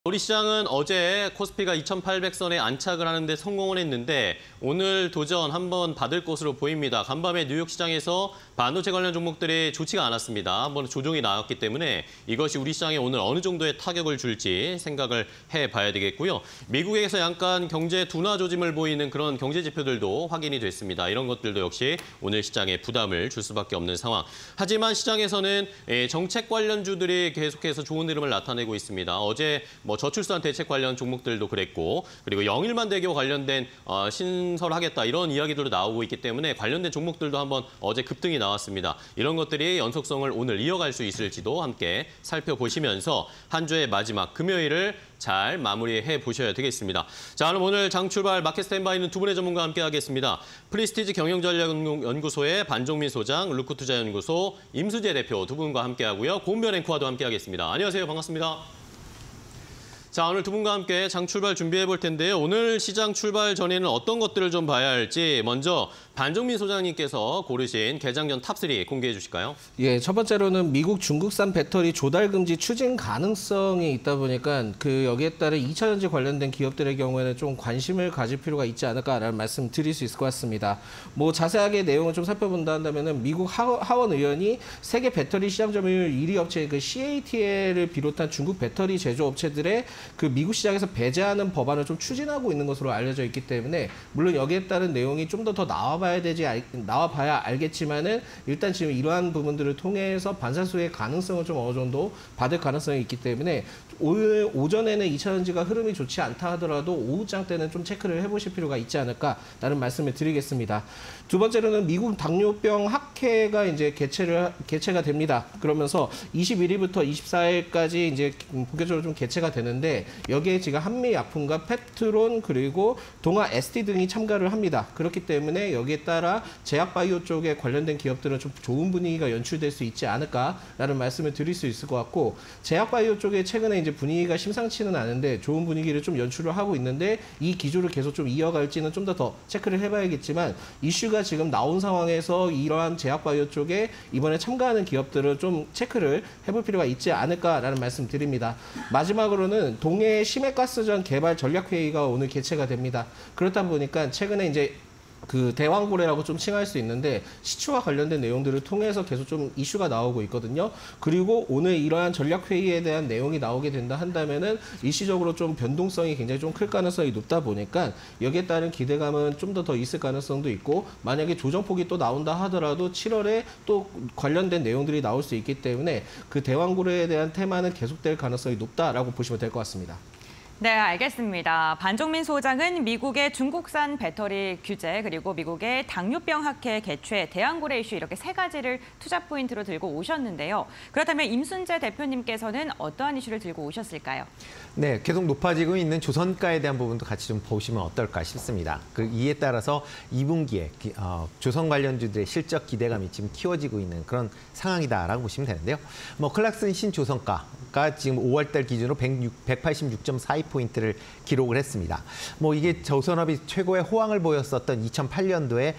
우리 시장은 어제 코스피가 2,800선에 안착을 하는데 성공을 했는데 오늘 도전 한번 받을 것으로 보입니다. 간밤에 뉴욕 시장에서 반도체 관련 종목들이 좋지가 않았습니다. 한번 조정이 나왔기 때문에 이것이 우리 시장에 오늘 어느 정도의 타격을 줄지 생각을 해봐야 되겠고요. 미국에서 약간 경제 둔화 조짐을 보이는 그런 경제 지표들도 확인이 됐습니다. 이런 것들도 역시 오늘 시장에 부담을 줄 수밖에 없는 상황. 하지만 시장에서는 정책 관련주들이 계속해서 좋은 흐름을 나타내고 있습니다. 어제 저출산 대책 관련 종목들도 그랬고, 그리고 영일만 대교 관련된 신설하겠다 이런 이야기들도 나오고 있기 때문에 관련된 종목들도 한번 어제 급등이 나왔습니다. 이런 것들이 연속성을 오늘 이어갈 수 있을지도 함께 살펴보시면서 한 주의 마지막 금요일을 잘 마무리해 보셔야 되겠습니다. 자, 그럼 오늘 장 출발 마켓 스탠바이는 두 분의 전문가와 함께 하겠습니다. 프리스티지 경영전략연구소의 반종민 소장, 루크투자연구소 임수재 대표 두 분과 함께 하고요. 고은별 앵커와도 함께 하겠습니다. 안녕하세요. 반갑습니다. 자, 오늘 두 분과 함께 장 출발 준비해 볼 텐데요. 오늘 시장 출발 전에는 어떤 것들을 좀 봐야 할지 먼저 반종민 소장님께서 고르신 개장전 탑3 공개해 주실까요? 예, 첫 번째로는 미국 중국산 배터리 조달 금지 추진 가능성이 있다 보니까 여기에 따른 2차전지 관련된 기업들의 경우에는 좀 관심을 가질 필요가 있지 않을까라는 말씀 드릴 수 있을 것 같습니다. 자세하게 내용을 좀 살펴본다 한다면은 미국 하원 의원이 세계 배터리 시장 점유율 1위 업체 CATL을 비롯한 중국 배터리 제조 업체들의 미국 시장에서 배제하는 법안을 좀 추진하고 있는 것으로 알려져 있기 때문에 물론 여기에 따른 내용이 좀 더 나와봐야 알겠지만은 일단 지금 이러한 부분들을 통해서 반사수의 가능성을 좀 어느 정도 받을 가능성이 있기 때문에 오늘 오전에는 2차전지가 흐름이 좋지 않다 하더라도 오후장 때는 좀 체크를 해보실 필요가 있지 않을까라는 말씀을 드리겠습니다. 두 번째로는 미국 당뇨병 학회가 이제 개최가 됩니다. 그러면서 21일부터 24일까지 이제 본격적으로 좀 개최가 되는데 여기에 지금 한미약품과 펩트론 그리고 동아 ST 등이 참가를 합니다. 그렇기 때문에 여기에 따라 제약바이오 쪽에 관련된 기업들은 좀 좋은 분위기가 연출될 수 있지 않을까라는 말씀을 드릴 수 있을 것 같고 제약바이오 쪽에 최근에 이제 분위기가 심상치는 않은데 좋은 분위기를 좀 연출을 하고 있는데 이 기조를 계속 좀 이어갈지는 좀 더 체크를 해봐야겠지만 이슈가 지금 나온 상황에서 이러한 제약바이오 쪽에 이번에 참가하는 기업들을 좀 체크를 해볼 필요가 있지 않을까라는 말씀 드립니다. 마지막으로는 동해 심해가스전 개발 전략회의가 오늘 개최가 됩니다. 그렇다 보니까 최근에 이제 대왕고래라고 좀 칭할 수 있는데 시추와 관련된 내용들을 통해서 계속 좀 이슈가 나오고 있거든요. 그리고 오늘 이러한 전략회의에 대한 내용이 나오게 된다 한다면은 일시적으로 좀 변동성이 굉장히 좀 클 가능성이 높다 보니까 여기에 따른 기대감은 좀 더 있을 가능성도 있고 만약에 조정폭이 또 나온다 하더라도 7월에 또 관련된 내용들이 나올 수 있기 때문에 대왕고래에 대한 테마는 계속될 가능성이 높다라고 보시면 될 것 같습니다. 네, 알겠습니다. 반종민 소장은 미국의 중국산 배터리 규제 그리고 미국의 당뇨병 학회 개최, 대왕고래 이슈 이렇게 세 가지를 투자 포인트로 들고 오셨는데요. 그렇다면 임순재 대표님께서는 어떠한 이슈를 들고 오셨을까요? 네, 계속 높아지고 있는 조선가에 대한 부분도 같이 좀 보시면 어떨까 싶습니다. 이에 따라서 2분기에 조선 관련주들의 실적 기대감이 지금 키워지고 있는 그런 상황이다라고 보시면 되는데요. 클락슨 신조선가가 지금 5월달 기준으로 186.42포인트를 기록을 했습니다. 이게 조선업이 최고의 호황을 보였었던 2008년도에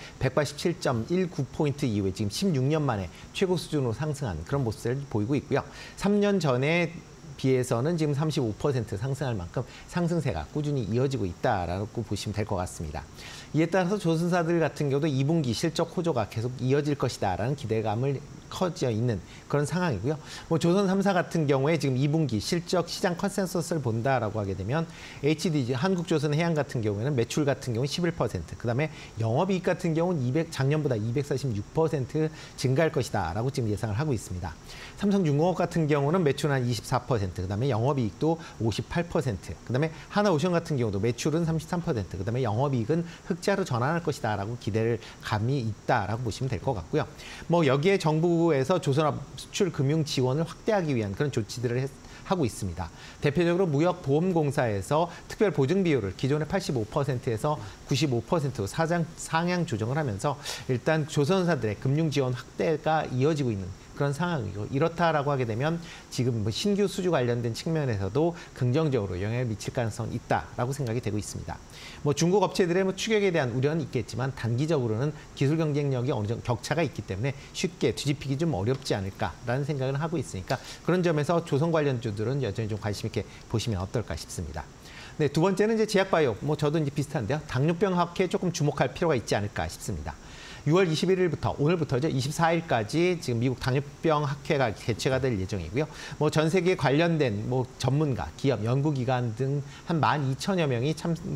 187.19포인트 이후에 지금 16년 만에 최고 수준으로 상승한 그런 모습을 보이고 있고요. 3년 전에 비해서는 지금 35% 상승할 만큼 상승세가 꾸준히 이어지고 있다라고 보시면 될 것 같습니다. 이에 따라서 조선사들 같은 경우도 2분기 실적 호조가 계속 이어질 것이다라는 기대감을 커져 있는 그런 상황이고요. 조선 3사 같은 경우에 지금 2분기 실적 시장 컨센서스를 본다라고 하게 되면 HDG, 한국조선해양 같은 경우에는 매출 같은 경우는 11%, 그다음에 영업이익 같은 경우는 작년보다 246% 증가할 것이다라고 지금 예상을 하고 있습니다. 삼성중공업 같은 경우는 매출은 한 24%, 그다음에 영업이익도 58%, 그다음에 하나오션 같은 경우도 매출은 33%, 그다음에 영업이익은 흑자로 전환할 것이다라고 기대를 감이 있다라고 보시면 될 것 같고요. 여기에 정부에서 조선업 수출 금융 지원을 확대하기 위한 그런 조치들을 하고 있습니다. 대표적으로 무역보험공사에서 특별 보증 비율을 기존의 85%에서 95%로 상향 조정을 하면서 일단 조선사들의 금융 지원 확대가 이어지고 있는 그런 상황이고 이렇다라고 하게 되면 지금 뭐 신규 수주 관련된 측면에서도 긍정적으로 영향을 미칠 가능성이 있다라고 생각이 되고 있습니다. 뭐 중국 업체들의 뭐 추격에 대한 우려는 있겠지만 단기적으로는 기술 경쟁력이 어느 정도 격차가 있기 때문에 쉽게 뒤집히기 좀 어렵지 않을까라는 생각을 하고 있으니까 그런 점에서 조선 관련주들은 여전히 좀 관심 있게 보시면 어떨까 싶습니다. 네, 두 번째는 이제 제약바이오, 뭐 저도 이제 비슷한데요. 당뇨병 학회에 조금 주목할 필요가 있지 않을까 싶습니다. 6월 21일부터 오늘부터죠. 24일까지 지금 미국 당뇨병 학회가 개최가 될 예정이고요. 뭐 전 세계 관련된 뭐 전문가, 기업, 연구기관 등 한 12,000여 명이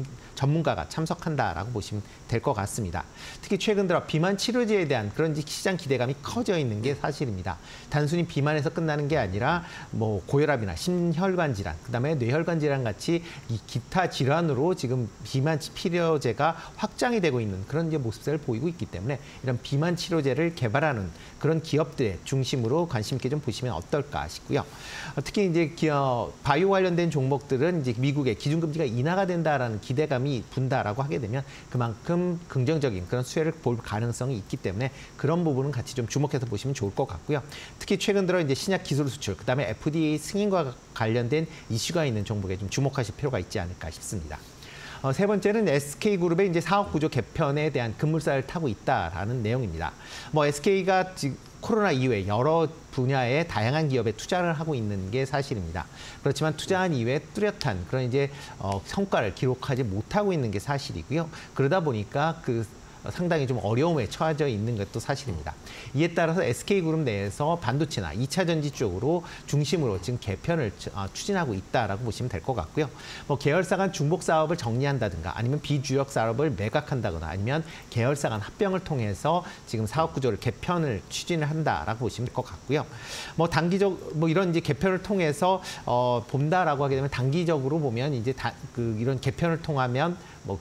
전문가가 참석한다라고 보시면 될 것 같습니다. 특히 최근 들어 비만 치료제에 대한 그런 시장 기대감이 커져 있는 게 사실입니다. 단순히 비만에서 끝나는 게 아니라 뭐 고혈압이나 심혈관 질환, 그다음에 뇌혈관 질환 같이 이 기타 질환으로 지금 비만 치료제가 확장이 되고 있는 그런 이제 모습을 보이고 있기 때문에 이런 비만 치료제를 개발하는 그런 기업들의 중심으로 관심 있게 좀 보시면 어떨까 싶고요. 특히 이제 바이오 관련된 종목들은 이제 미국의 기준금리가 인하가 된다라는 기대감이 분다라고 하게 되면 그만큼 긍정적인 그런 수혜를 볼 가능성이 있기 때문에 그런 부분은 같이 좀 주목해서 보시면 좋을 것 같고요. 특히 최근 들어 이제 신약 기술 수출, 그다음에 FDA 승인과 관련된 이슈가 있는 종목에 좀 주목하실 필요가 있지 않을까 싶습니다. 세 번째는 SK그룹의 이제 사업 구조 개편에 대한 급물살을 타고 있다라는 내용입니다. 뭐 SK가 지금 코로나 이후에 여러 분야의 다양한 기업에 투자를 하고 있는 게 사실입니다. 그렇지만 투자한 이후에 뚜렷한 그런 이제 성과를 기록하지 못하고 있는 게 사실이고요. 그러다 보니까 상당히 좀 어려움에 처해져 있는 것도 사실입니다. 이에 따라서 SK그룹 내에서 반도체나 2차 전지 쪽으로 중심으로 지금 개편을 추진하고 있다라고 보시면 될 것 같고요. 뭐 계열사 간 중복 사업을 정리한다든가 아니면 비주력 사업을 매각한다거나 아니면 계열사 간 합병을 통해서 지금 사업 구조를 개편을 추진을 한다라고 보시면 될 것 같고요. 뭐 이런 이제 개편을 통해서 본다라고 하게 되면 단기적으로 보면 이제 이런 개편을 통하면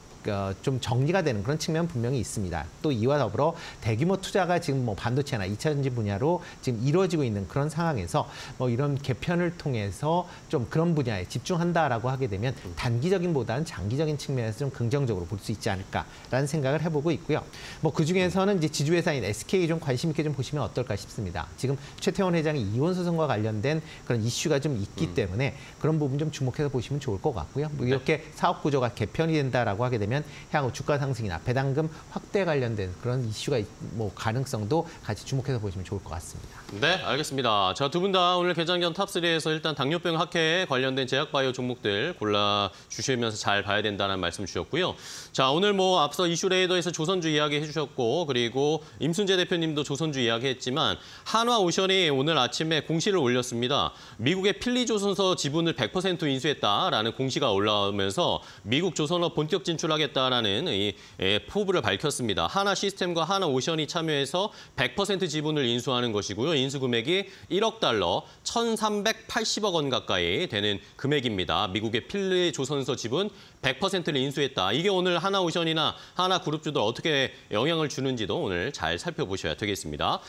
좀 정리가 되는 그런 측면은 분명히 있습니다. 또 이와 더불어 대규모 투자가 지금 뭐 반도체나 2차 전지 분야로 지금 이루어지고 있는 그런 상황에서 뭐 이런 개편을 통해서 좀 그런 분야에 집중한다라고 하게 되면 단기적인보다는 장기적인 측면에서 좀 긍정적으로 볼 수 있지 않을까라는 생각을 해보고 있고요. 뭐 그중에서는 이제 지주회사인 SK 좀 관심 있게 좀 보시면 어떨까 싶습니다. 지금 최태원 회장이 이혼 소송과 관련된 그런 이슈가 좀 있기 때문에 그런 부분 좀 주목해서 보시면 좋을 것 같고요. 뭐 이렇게 사업 구조가 개편이 된다라고 하게 되면 향후 주가 상승이나 배당금 확대 관련된 그런 이슈가 뭐 가능성도 같이 주목해서 보시면 좋을 것 같습니다. 네, 알겠습니다. 자, 두 분 다 오늘 개장전 탑3에서 일단 당뇨병 학회에 관련된 제약바이오 종목들 골라주시면서 잘 봐야 된다는 말씀 주셨고요. 자, 오늘 뭐 앞서 이슈레이더에서 조선주 이야기 해주셨고 그리고 임순재 대표님도 조선주 이야기했지만 한화오션이 오늘 아침에 공시를 올렸습니다. 미국의 필리조선소 지분을 100% 인수했다라는 공시가 올라오면서 미국 조선업 본격 진출하겠다라는 포부를 밝혔습니다. 하나시스템과 하나오션이 참여해서 100% 지분을 인수하는 것이고요. 인수 금액이 1억 달러, 1,380억 원 가까이 되는 금액입니다. 미국의 필리조선소 지분 100%를 인수했다. 이게 오늘 하나오션이나 하나그룹주들 어떻게 영향을 주는지도 오늘 잘 살펴보셔야 되겠습니다.